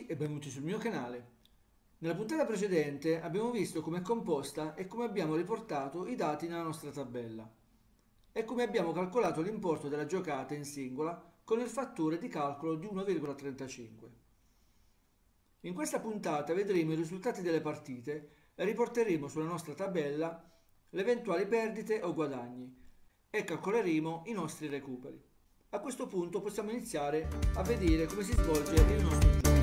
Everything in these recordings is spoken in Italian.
ragazzi e benvenuti sul mio canale. Nella puntata precedente abbiamo visto come è composta e come abbiamo riportato i dati nella nostra tabella e come abbiamo calcolato l'importo della giocata in singola con il fattore di calcolo di 1,35. In questa puntata vedremo i risultati delle partite e riporteremo sulla nostra tabella le eventuali perdite o guadagni e calcoleremo i nostri recuperi. A questo punto possiamo iniziare a vedere come si svolge il nostro gioco.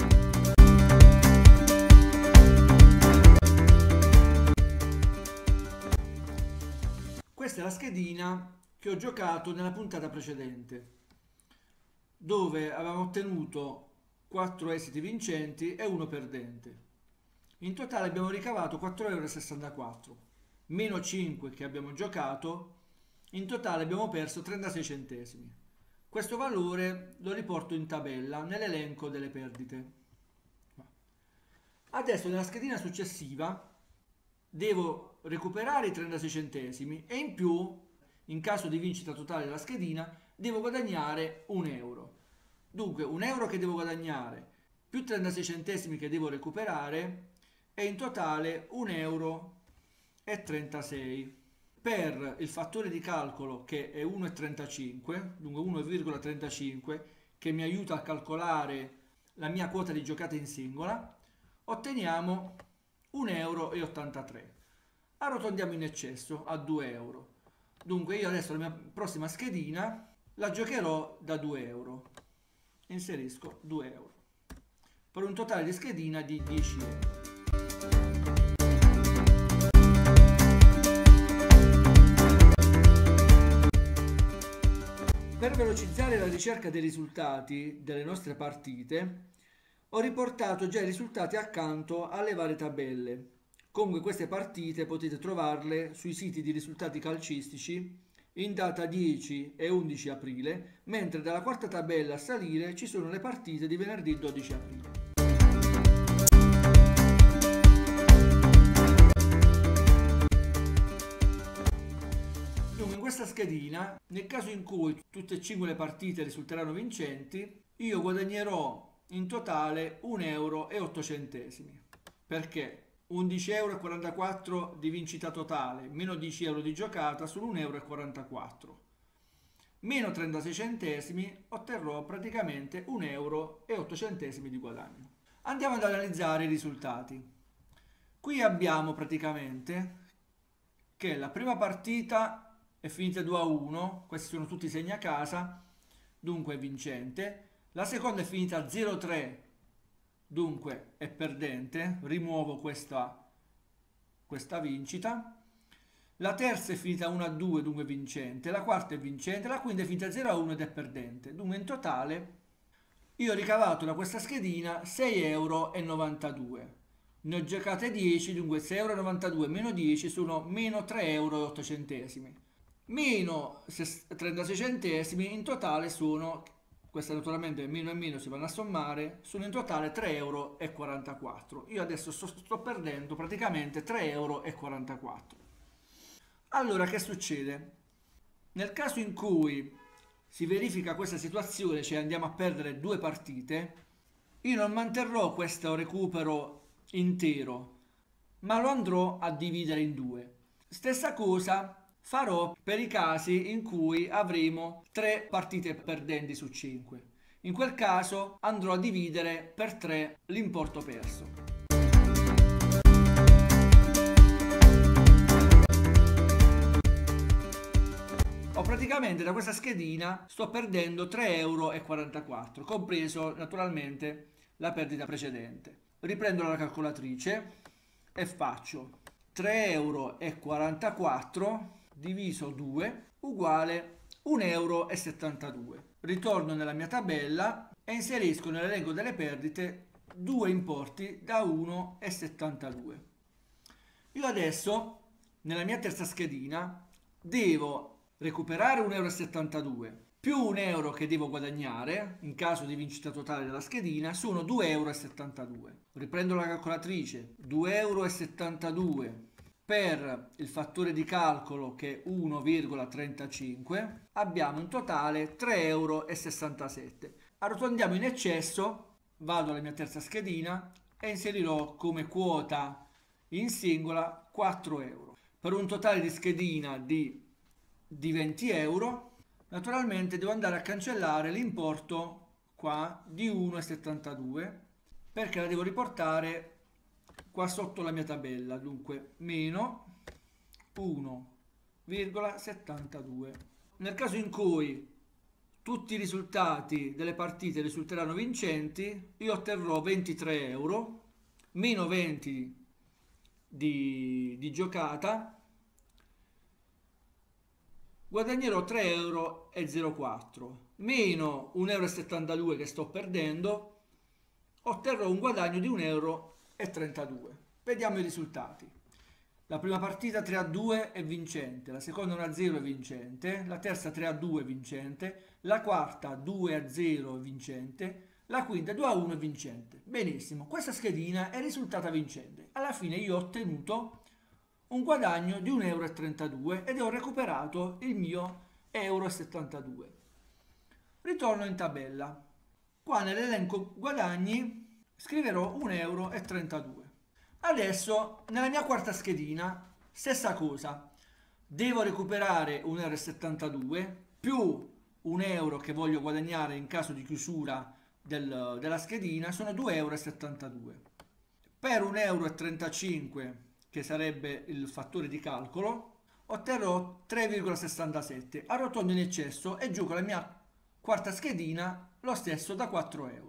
Questa è la schedina che ho giocato nella puntata precedente, dove avevamo ottenuto 4 esiti vincenti e 1 perdente. In totale abbiamo ricavato 4,64 €, meno 5 che abbiamo giocato, in totale abbiamo perso 36 centesimi. Questo valore lo riporto in tabella nell'elenco delle perdite. Adesso nella schedina successiva devo recuperare i 36 centesimi e in più, in caso di vincita totale della schedina, devo guadagnare 1 euro. Dunque 1 euro che devo guadagnare più 36 centesimi che devo recuperare e in totale 1,36 €. Per il fattore di calcolo che è 1,35, dunque 1,35, che mi aiuta a calcolare la mia quota di giocata in singola, otteniamo 1,83 €. Arrotondiamo in eccesso a 2 euro. Dunque io adesso la mia prossima schedina la giocherò da 2 euro. Inserisco 2 euro per un totale di schedina di 10 euro. Per velocizzare la ricerca dei risultati delle nostre partite, ho riportato già i risultati accanto alle varie tabelle. Comunque queste partite potete trovarle sui siti di risultati calcistici in data 10 e 11 aprile, mentre dalla quarta tabella a salire ci sono le partite di venerdì 12 aprile. In questa schedina, nel caso in cui tutte e 5 le partite risulteranno vincenti, io guadagnerò in totale 1,08 €, perché 11,44 € di vincita totale meno 10 euro di giocata sono 1,44 €, meno 36 centesimi otterrò praticamente 1,08 € di guadagno. Andiamo ad analizzare i risultati. Qui abbiamo praticamente che la prima partita è finita 2-1, questi sono tutti segni a casa, dunque è vincente. La seconda è finita 0-3, dunque è perdente, rimuovo questa vincita. La terza è finita 1-2, dunque è vincente. La quarta è vincente, la quinta è finita 0-1 ed è perdente. Dunque in totale io ho ricavato da questa schedina 6,92 €. Ne ho giocate 10, dunque 6,92 € meno 10 sono meno 3,08 €. Meno 36 centesimi in totale sono, questa naturalmente meno e meno si vanno a sommare, sono in totale 3,44 €. Io adesso sto perdendo praticamente 3,44 €. Allora che succede? Nel caso in cui si verifica questa situazione, cioè andiamo a perdere 2 partite, io non manterrò questo recupero intero, ma lo andrò a dividere in 2. Stessa cosa farò per i casi in cui avremo 3 partite perdenti su 5. In quel caso andrò a dividere per 3 l'importo perso. Praticamente da questa schedina sto perdendo 3,44 €, compreso naturalmente la perdita precedente. Riprendo la calcolatrice e faccio 3,44 € diviso 2 uguale 1,72 €. Ritorno nella mia tabella e inserisco nell'elenco delle perdite 2 importi da 1,72 €. Io adesso nella mia terza schedina devo recuperare 1,72 € più 1 euro che devo guadagnare in caso di vincita totale della schedina sono 2,72 €. Riprendo la calcolatrice, 2,72 € per il fattore di calcolo che è 1,35, abbiamo in totale 3,67 €. Arrotondiamo in eccesso vado alla mia terza schedina e inserirò come quota in singola 4 euro per un totale di schedina di 20 euro. Naturalmente devo andare a cancellare l'importo qua di 1,72 perché la devo riportare qua sotto la mia tabella, dunque meno 1,72. Nel caso in cui tutti i risultati delle partite risulteranno vincenti, io otterrò 23 euro meno 20 di giocata, guadagnerò 3,04 euro meno 1,72 euro che sto perdendo, otterrò un guadagno di 1,32 euro. Vediamo i risultati. La prima partita 3-2 è vincente, la seconda 1-0 è vincente, la terza 3-2 è vincente, la quarta 2-0 è vincente, la quinta 2-1 è vincente. Benissimo, questa schedina è risultata vincente. Alla fine io ho ottenuto un guadagno di 1,32 euro ed ho recuperato il mio 1,72 euro. Ritorno in tabella. Qua nell'elenco guadagni scriverò 1,32 euro. Adesso nella mia quarta schedina stessa cosa, devo recuperare 1,72 euro più 1 euro che voglio guadagnare in caso di chiusura della schedina, sono 2,72 euro. Per 1,35 euro che sarebbe il fattore di calcolo otterrò 3,67, arrotondo in eccesso e gioco la mia quarta schedina lo stesso da 4 euro.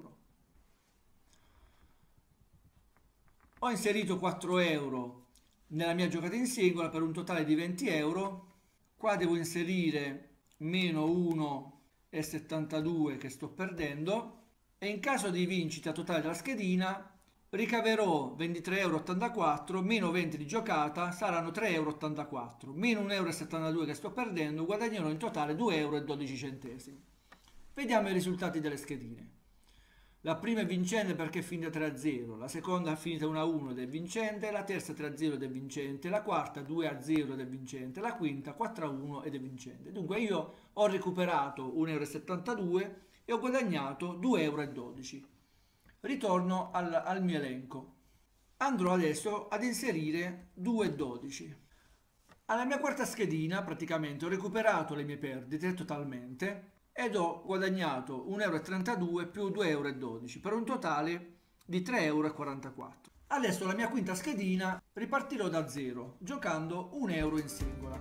Ho inserito 4 euro nella mia giocata in singola per un totale di 20 euro. Qua devo inserire meno 1,72 che sto perdendo e in caso di vincita totale della schedina ricaverò 23,84 euro meno 20 di giocata, saranno 3,84 euro meno 1,72 euro che sto perdendo, guadagnerò in totale 2,12 euro. Vediamo i risultati delle schedine. La prima è vincente perché è finita 3-0, la seconda è finita 1-1 ed è vincente, la terza 3-0 ed è vincente, la quarta 2-0 ed è vincente, la quinta 4-1 ed è vincente. Dunque io ho recuperato 1,72 euro e ho guadagnato 2,12 euro. Ritorno al mio elenco. Andrò adesso ad inserire 2,12. Alla mia quarta schedina praticamente ho recuperato le mie perdite totalmente ed ho guadagnato 1,32 euro più 2,12 euro per un totale di 3,44 euro. Adesso la mia quinta schedina ripartirò da zero giocando 1 euro in singola.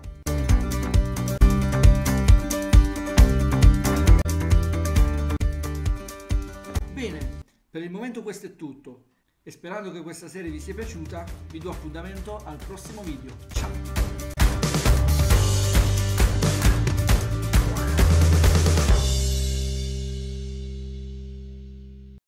Bene, per il momento questo è tutto e sperando che questa serie vi sia piaciuta vi do appuntamento al prossimo video. Ciao!